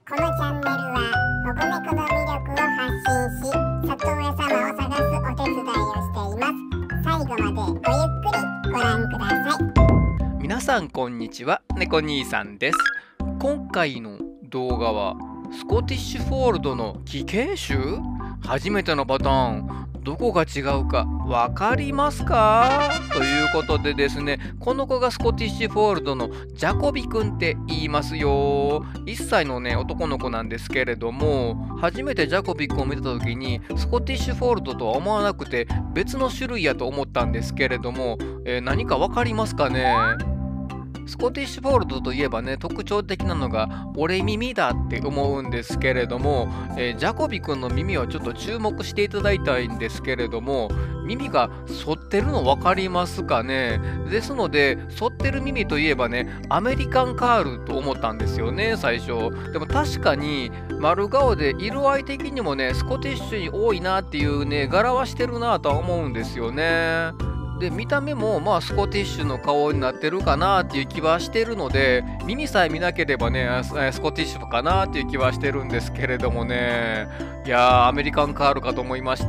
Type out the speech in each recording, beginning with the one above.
このチャンネルは保護猫の魅力を発信し、里親様を探すお手伝いをしています。最後までごゆっくりご覧ください。 皆さんこんにちは、猫兄さんです。今回の動画はスコティッシュフォールドの奇形種？初めてのパターン、どこが違うかわかりますか？ということでですね、この子がスコティッシュフォールドのジャコビくんって言いますよ。1歳のね男の子なんですけれども、初めてジャコビくんを見た時にスコティッシュフォールドとは思わなくて別の種類やと思ったんですけれども、何かわかりますかね？スコティッシュフォールドといえばね、特徴的なのが折れ耳だって思うんですけれども、ジャコビくんの耳をちょっと注目していただいたいんですけれども、耳が反ってるの分かりますかね？ですので、反ってる耳といえばね、アメリカンカールと思ったんですよね、最初。でも確かに丸顔で色合い的にもね、スコティッシュに多いなっていうね、柄はしてるなとは思うんですよね。で見た目もまあスコティッシュの顔になってるかなっていう気はしてるので、耳さえ見なければねスコティッシュかなっていう気はしてるんですけれどもね、いやーアメリカンカールかと思いました。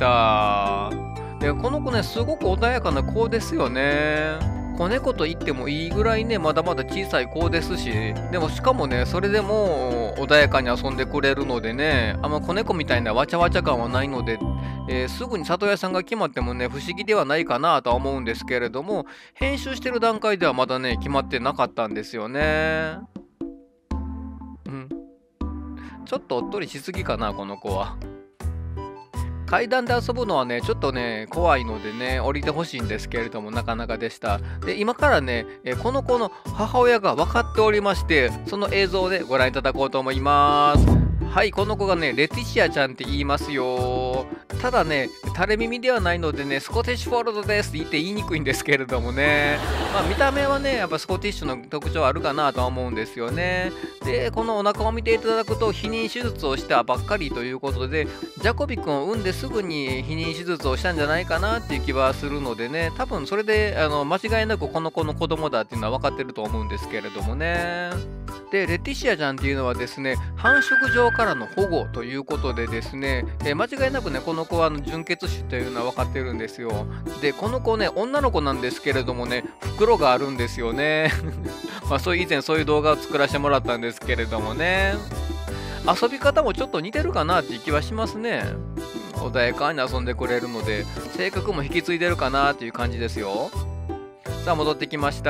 でこの子ねすごく穏やかな子ですよね。子猫と言ってもいいぐらいねまだまだ小さい子ですし、でもしかもねそれでも穏やかに遊んでくれるのでね、あんま子猫みたいなわちゃわちゃ感はないので、すぐに里親さんが決まってもね不思議ではないかなとは思うんですけれども、編集してる段階ではまだね決まってなかったんですよね。ちょっとおっとりしすぎかなこの子は。階段で遊ぶのはねちょっとね怖いのでね降りてほしいんですけれども、なかなかでした。で今からねこの子の母親が分かっておりまして、その映像でご覧いただこうと思います。はい、この子がねレティシアちゃんって言いますよ。ただね垂れ耳ではないのでねスコティッシュフォールドですって言いにくいんですけれどもね、まあ、見た目はねやっぱスコティッシュの特徴あるかなとは思うんですよね。でこのお腹を見ていただくと避妊手術をしたばっかりということで、ジャコビ君を産んですぐに避妊手術をしたんじゃないかなっていう気はするのでね、多分それで間違いなくこの子の子供だっていうのは分かってると思うんですけれどもね。でレティシアちゃんっていうのはですね繁殖場からの保護ということでですね、間違いなくねこの子は純血種というのは分かってるんですよ。でこの子ね女の子なんですけれどもね袋があるんですよねまあそういう以前そういう動画を作らせてもらったんですけれどもね、遊び方もちょっと似てるかなっていう気はしますね。穏やかに遊んでくれるので性格も引き継いでるかなっていう感じですよ。さあ戻ってきました。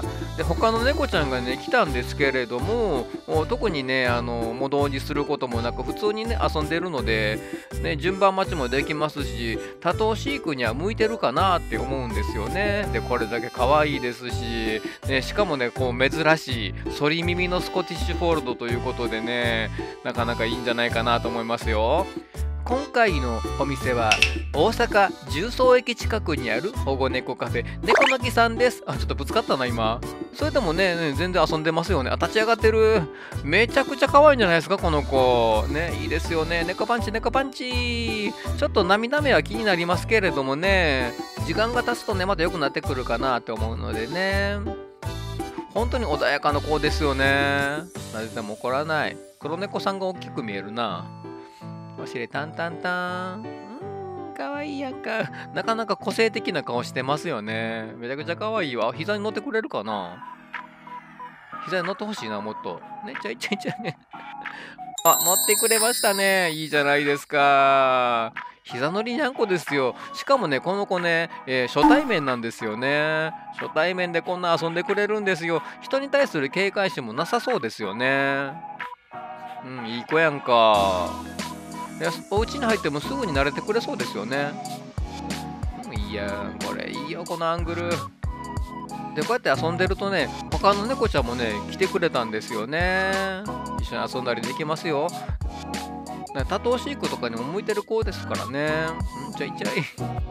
で他の猫ちゃんがね来たんですけれども、特にねも同時することもなく普通にね遊んでるので、ね、順番待ちもできますし多頭飼育には向いてるかなって思うんですよね。でこれだけ可愛いですし、ね、しかもねこう珍しい反り耳のスコティッシュフォールドということでね、なかなかいいんじゃないかなと思いますよ。今回のお店は大阪十三駅近くにある保護猫カフェ猫の木さんです。あ、ちょっとぶつかったな今。それでもね全然遊んでますよね。あ、立ち上がってる。めちゃくちゃ可愛いんじゃないですかこの子ね。いいですよね。猫パンチ猫パンチ。ちょっと涙目は気になりますけれどもね、時間が経つとねまた良くなってくるかなと思うのでね、本当に穏やかな子ですよね。なぜでも怒らない。黒猫さんが大きく見えるな。お尻タンタンタン。かわいいやんか。なかなか個性的な顔してますよね。めちゃくちゃかわいいわ。膝に乗ってくれるかな。膝に乗ってほしいな、もっと。ね、ちょいちょいちょいね。あ、乗ってくれましたね。いいじゃないですか。膝乗りにゃんこですよ。しかもね、この子ね、初対面なんですよね。初対面でこんな遊んでくれるんですよ。人に対する警戒心もなさそうですよね。いい子やんか。お家に入ってもすぐに慣れてくれそうですよね。いやこれいいよこのアングルで、こうやって遊んでるとね他の猫ちゃんもね来てくれたんですよね。一緒に遊んだりできますよ。多頭飼育とかにも向いてる子ですからね。ちょいちょい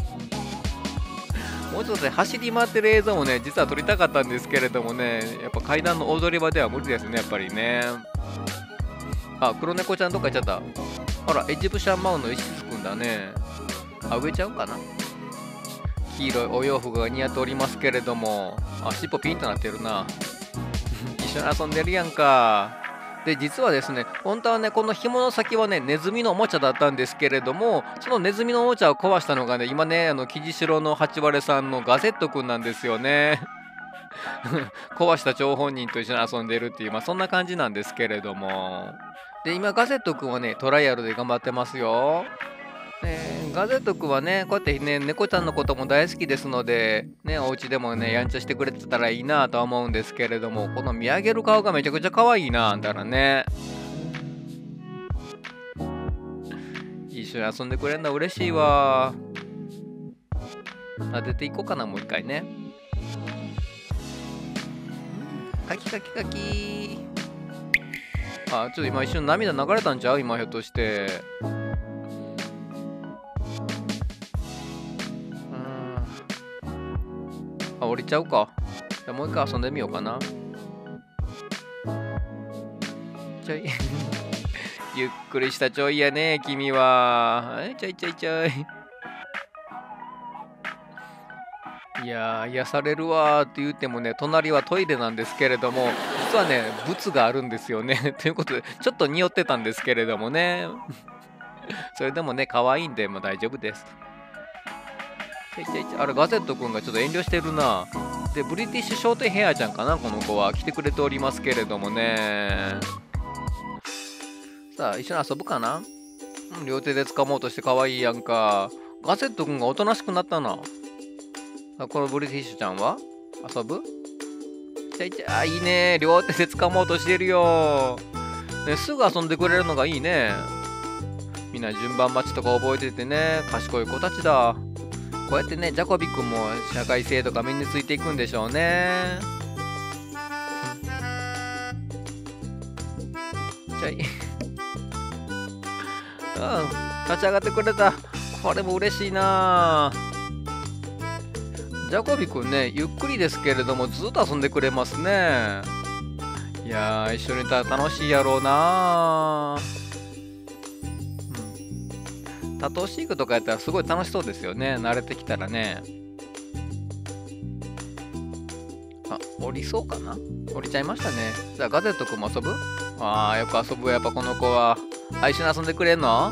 もうちょっとね走り回ってる映像もね実は撮りたかったんですけれどもね、やっぱ階段の踊り場では無理ですねやっぱりね。あ、黒猫ちゃんどっか行っちゃった。あら、エジプシャンマウンの石つくんだね。あ、植えちゃうかな。黄色いお洋服が似合っておりますけれども、あ、尻尾ピンとなってるな。一緒に遊んでるやんか。 で実はですね、本当はねこの紐の先はねネズミのおもちゃだったんですけれども、そのネズミのおもちゃを壊したのがね今ねキジシロの八割さんのガゼットくんなんですよね。壊した張本人と一緒に遊んでるっていう、そんな感じなんですけれども、で今ガゼットくんはねトライアルで頑張ってますよ。ガゼット君はねこうやってね猫ちゃんのことも大好きですのでね、お家でもねやんちゃしてくれてたらいいなとは思うんですけれども、この見上げる顔がめちゃくちゃ可愛いなあんたらね。一緒に遊んでくれるの嬉しいわ。出ていこうかな、もう一回ね。カキカキカキ。ちょっと今一瞬涙流れたんちゃう今、ひょっとして。降りちゃうか。じゃあもう一回遊んでみようかな。ちょいゆっくりしたちょいやね君は。ちょいちょいちょい。いや癒されるわーって言ってもね、隣はトイレなんですけれども、実はねブツがあるんですよね。ということでちょっと匂ってたんですけれどもね。それでもね可愛いんでもう大丈夫です。あれガゼット君がちょっと遠慮してるな。でブリティッシュショートヘアちゃんかな、この子は来てくれておりますけれどもね。さあ一緒に遊ぶかな。両手で掴もうとして可愛いやんか。ガゼット君がおとなしくなったな。このブリティッシュちゃんは遊ぶ？いいね、両手で掴もうとしてるよ、ね、すぐ遊んでくれるのがいいね。みんな順番待ちとか覚えててね、賢い子たちだ。こうやってね、ジャコビ君も社会性とか身についていくんでしょうね。立ち上がってくれた。これも嬉しいな。ジャコビ君ね、ゆっくりですけれどもずっと遊んでくれますね。いやー、一緒にいたら楽しいやろうな。多頭飼育とかやったらすごい楽しそうですよね、慣れてきたらね。降りそうかな。降りちゃいましたね。じゃあガゼット君も遊ぶ？よく遊ぶ。やっぱこの子は。一緒に遊んでくれんの？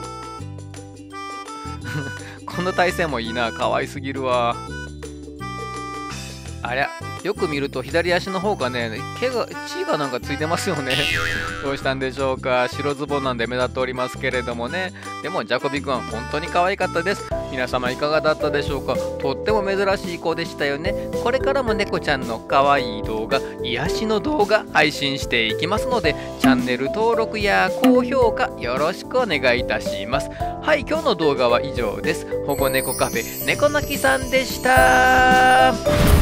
この体勢もいいな、可愛すぎるわ。ありゃ、よく見ると左足の方がね、血がなんかついてますよね。どうしたんでしょうか。白ズボンなんで目立っておりますけれどもね。でもジャコビ君は本当に可愛かったです。皆様いかがだったでしょうか。とっても珍しい子でしたよね。これからも猫ちゃんの可愛い動画、癒しの動画配信していきますので、チャンネル登録や高評価よろしくお願いいたします。はい、今日の動画は以上です。保護猫カフェ猫鳴さんでした。